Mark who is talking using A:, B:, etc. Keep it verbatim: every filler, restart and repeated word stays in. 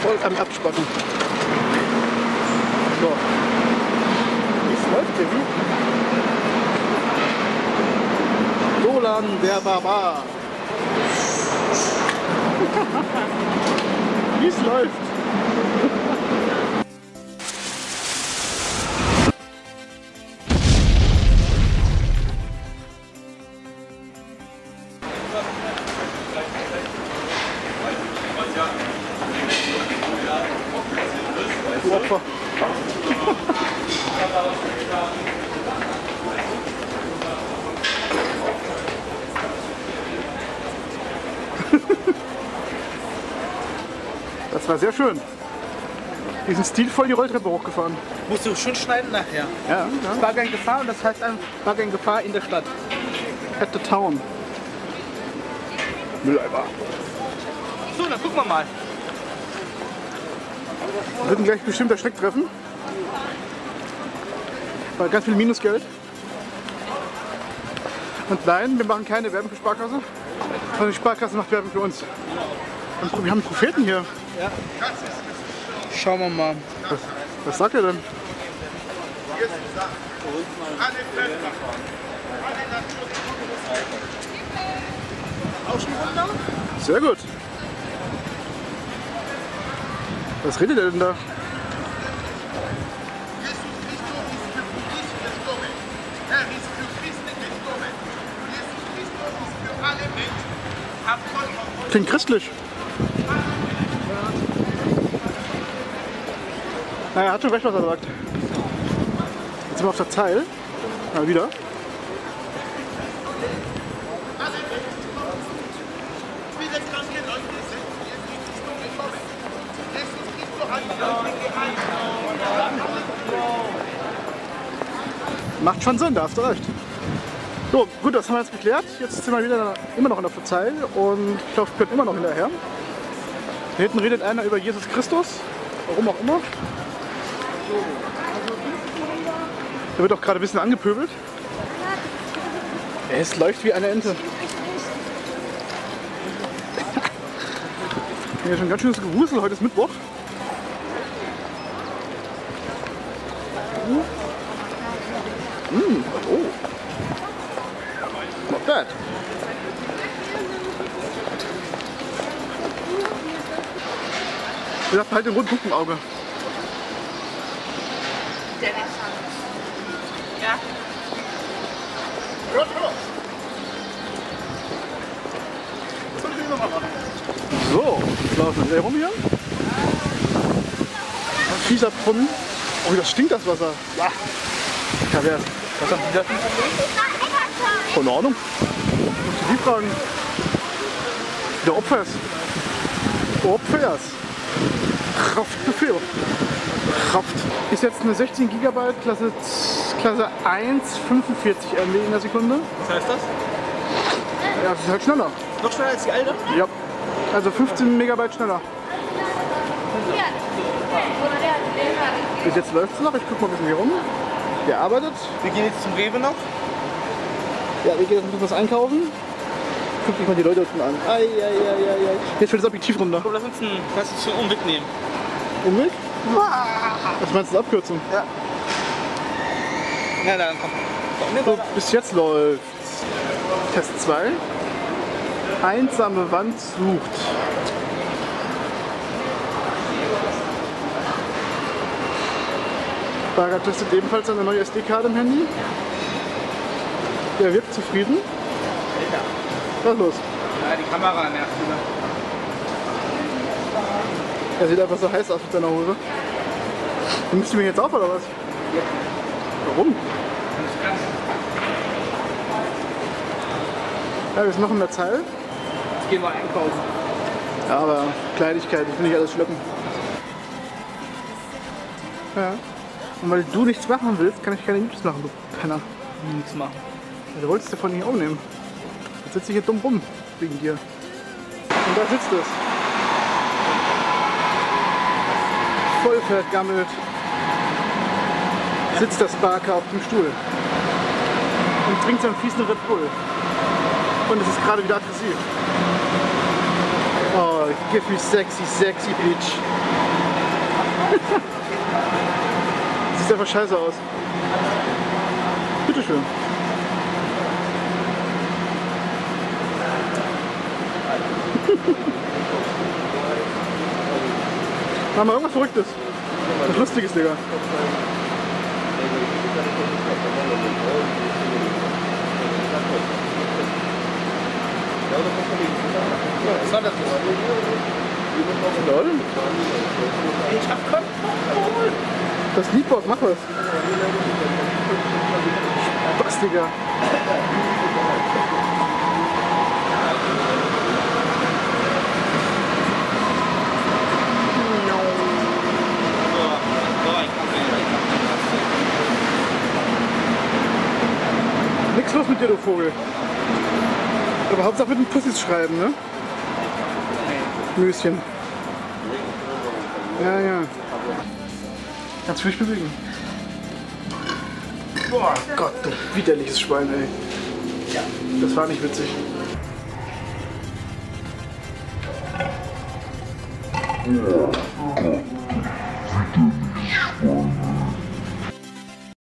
A: voll am Abspacken. So. Wie es läuft hier, wie? Dolan der Barbar. Wie es läuft. Opfer. Das war sehr schön. Die sind stilvoll die Rolltreppe hochgefahren.
B: Musst du schön schneiden nachher.
A: Ja, ja.
B: Bargein Gefahr und das heißt ein Bargein Gefahr in der Stadt.
A: At the town. Mülleimer.
B: So, dann gucken wir mal.
A: Wir würden gleich bestimmt der Schreck treffen. Weil ganz viel Minusgeld. Und nein, wir machen keine Werbung für Sparkasse. Sondern die Sparkasse macht Werbung für uns. Und wir haben einen Propheten hier.
B: Ja. Schauen wir mal.
A: Was, was sagt er denn? Sehr gut. Was redet er denn da? Klingt christlich. Na, er hat schon recht, was er sagt. Jetzt sind wir auf der Zeil. Mal wieder. Macht schon Sinn, da hast du recht. So, gut, das haben wir jetzt geklärt. Jetzt sind wir wieder immer noch in der Verzeih und ich glaube, wir können immer noch hinterher. Hier hinten redet einer über Jesus Christus, warum auch immer. Der wird auch gerade ein bisschen angepöbelt. Es läuft wie eine Ente. Hier schon ein ganz schönes Gewusel, heute ist Mittwoch. Mm, oh. Not bad. Wir haben halt den roten Punkt im Auge.
C: Ja.
A: So, jetzt laufen wir rum hier. Ein fieser Brunnen. Oh, wie das stinkt, das Wasser. Ah. Ja, wer ist? Was haben die da? Keine Ahnung. Musst du die fragen. Der Opfers. Opfers. Kraftbefehl. Kraft. Ist jetzt eine sechzehn Gigabyte Klasse, Klasse eins, fünfundvierzig M B in der Sekunde.
B: Was heißt das?
A: Ja, das ist halt schneller.
B: Noch schneller als die alte?
A: Ja. Also fünfzehn Megabyte schneller. Bis jetzt läuft es noch. Ich guck mal ein bisschen hier rum. Der arbeitet.
B: Wir gehen jetzt zum Rewe noch.
A: Ja, wir gehen jetzt ein bisschen was einkaufen. Guck dich mal die Leute unten an. Ei, ei, ei, ei, ei. Jetzt fällt das Objektiv runter.
B: Komm, lass uns einen, lass uns einen Umweg nehmen.
A: Umweg? Was meinst du, Abkürzung?
B: Ja. Na dann, komm.
A: So, bis jetzt läuft Test zwei. Einsame Wand sucht. Barat testet ebenfalls eine neue S D-Karte im Handy. Der wirkt zufrieden. Was ist los?
B: Ja, die Kamera nervt wieder.
A: Er sieht einfach so heiß aus mit seiner Hose. Du müsst du mir jetzt auf oder was?
B: Ja.
A: Warum? Ja, wir sind noch in der Zeil.
B: Jetzt gehen wir einkaufen.
A: Ja, aber Kleinigkeit, ich will nicht alles schleppen. Ja. Und weil du nichts machen willst, kann ich keine Videos machen, du Penner.
B: Nichts machen.
A: Ja, du wolltest davon nicht aufnehmen. Jetzt sitze ich hier dumm rum wegen dir. Und da sitzt es. Voll vergammelt. Sitzt das Barker auf dem Stuhl. Und trinkt seinen fließenden Red Bull. Und es ist gerade wieder aggressiv. Oh, Oh, give me sexy, sexy bitch. Sieht einfach scheiße aus. Bitteschön. Mach mal irgendwas Verrücktes. Was Lustiges, Digga.
B: Was war das?
A: Leute?
B: Ich hab Kontrolle.
A: Das Liedbock, mach was. Was, Digga? Nix los mit dir, du Vogel. Aber Hauptsache mit den Pussys schreiben, ne? Müschen. Ja, ja. Kannst du mich bewegen? Boah, Gott, du widerliches Schwein, ey. Das war nicht witzig. Oh.